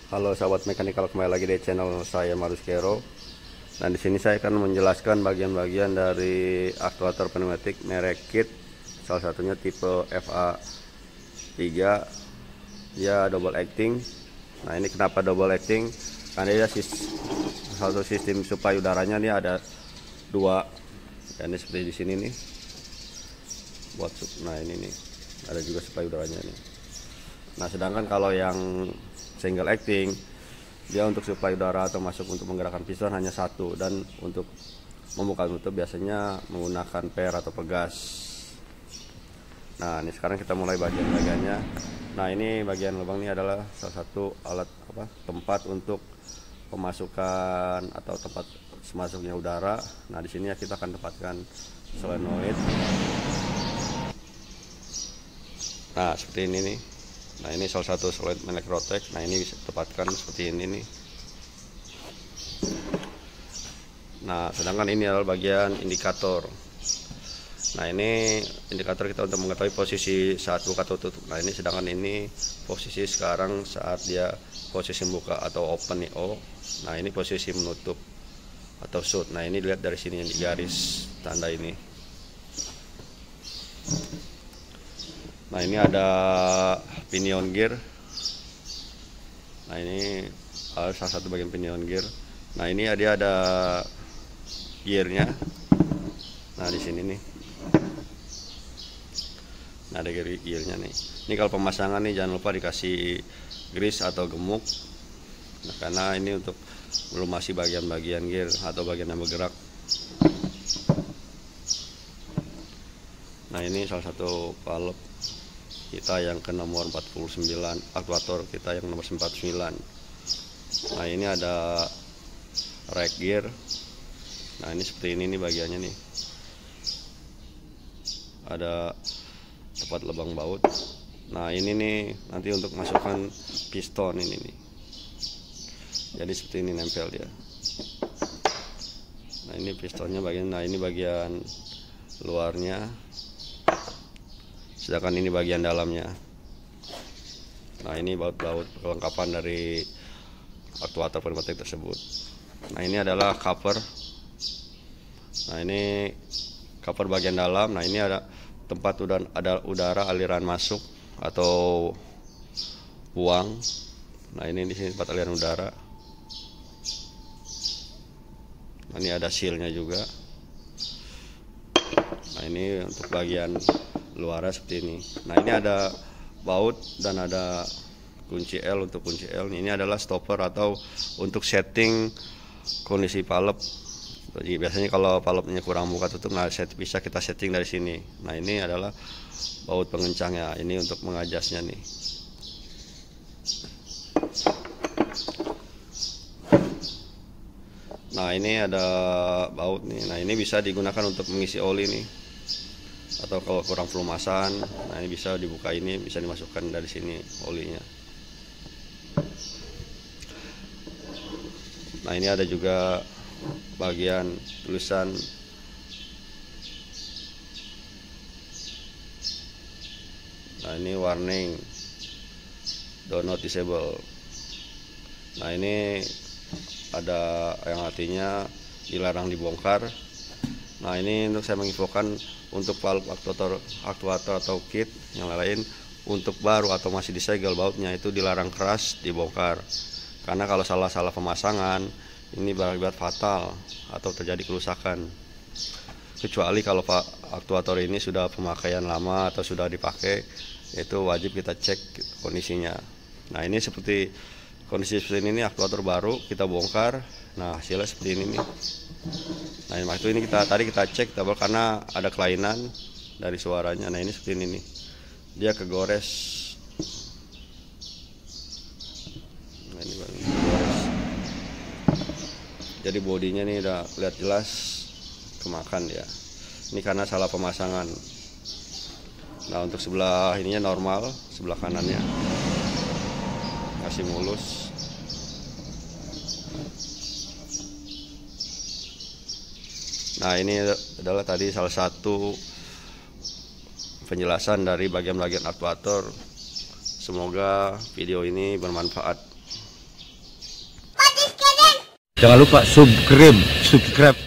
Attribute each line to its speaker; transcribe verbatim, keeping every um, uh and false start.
Speaker 1: Halo sahabat mekanikal, kembali lagi di channel saya Marus Kero. Dan di sini saya akan menjelaskan bagian-bagian dari aktuator pneumatik merek Kit. Salah satunya tipe F A tiga, ya double acting. Nah ini kenapa double acting? Karena dia satu sistem suplai udaranya nih ada dua. Dan ini seperti di sini nih. Buat nah ini nih ada juga suplai udaranya nih. Nah sedangkan kalau yang single acting, dia untuk suplai udara atau masuk untuk menggerakkan piston hanya satu, dan untuk membuka tutup biasanya menggunakan per atau pegas. Nah ini sekarang kita mulai bagian-bagiannya. Nah ini bagian lubang ini adalah salah satu alat apa tempat untuk pemasukan atau tempat masuknya udara. Nah di sini ya kita akan tempatkan solenoid. Nah seperti ini nih. Nah ini salah satu solenoid merek Rotek. Nah ini bisa ditempatkan seperti ini nih. Nah sedangkan ini adalah bagian indikator. Nah ini indikator kita untuk mengetahui posisi saat buka tutup. Nah ini sedangkan ini posisi sekarang saat dia posisi buka atau open nih O. Nah ini posisi menutup atau shut. Nah ini dilihat dari sini yang di garis tanda ini. Nah ini ada pinion gear. Nah ini salah satu bagian pinion gear. Nah ini dia ada gearnya. Nah di sini nih. Nah ada gearnya nih. Ini kalau pemasangan nih jangan lupa dikasih grease atau gemuk. Nah karena ini untuk melumasi bagian-bagian gear atau bagian yang bergerak. Nah ini salah satu valve kita yang ke nomor empat puluh sembilan, aktuator kita yang nomor empat puluh sembilan. Nah ini ada rack gear. Nah ini seperti ini nih bagiannya nih. Ada tempat lubang baut. Nah ini nih nanti untuk masukkan piston ini nih. Jadi seperti ini nempel dia. Nah ini pistonnya bagian, nah ini bagian luarnya. Sedangkan ini bagian dalamnya. Nah ini baut-baut kelengkapan dari aktuator pneumatik tersebut. Nah ini adalah cover. Nah ini cover bagian dalam. Nah ini ada tempat udara, ada udara aliran masuk atau buang. Nah ini di sini tempat aliran udara. Nah ini ada sealnya juga. Nah ini untuk bagian luarnya seperti ini. Nah ini ada baut dan ada kunci L. Untuk kunci L ini adalah stopper atau untuk setting kondisi valve. Jadi biasanya kalau valve-nya kurang buka tutup, nah set, bisa kita setting dari sini. Nah ini adalah baut pengencangnya. Ini untuk mengajasnya nih. Nah ini ada baut nih. Nah ini bisa digunakan untuk mengisi oli nih. Atau kalau kurang pelumasan, nah ini bisa dibuka, ini bisa dimasukkan dari sini olinya. Nah ini ada juga bagian tulisan nah ini warning do not disable. Nah ini ada yang artinya dilarang dibongkar. Nah ini untuk saya menginfokan untuk valve aktuator, aktuator atau kit yang lain untuk baru atau masih disegel bautnya itu dilarang keras dibongkar. Karena kalau salah-salah pemasangan ini berakibat fatal atau terjadi kerusakan. Kecuali kalau pak aktuator ini sudah pemakaian lama atau sudah dipakai, itu wajib kita cek kondisinya. Nah ini seperti kondisi seperti ini, aktuator baru kita bongkar. Nah hasilnya seperti ini nih. Nah waktu ini kita tadi kita cek tabel karena ada kelainan dari suaranya. Nah ini seperti ini nih, dia kegores. Nah ini baru kegores. Jadi bodinya nih udah lihat jelas kemakan ya. Ini karena salah pemasangan. Nah untuk sebelah ininya normal, sebelah kanannya masih mulus. Nah ini adalah tadi salah satu penjelasan dari bagian-bagian aktuator. Semoga video ini bermanfaat.
Speaker 2: Jangan lupa subscribe, subscribe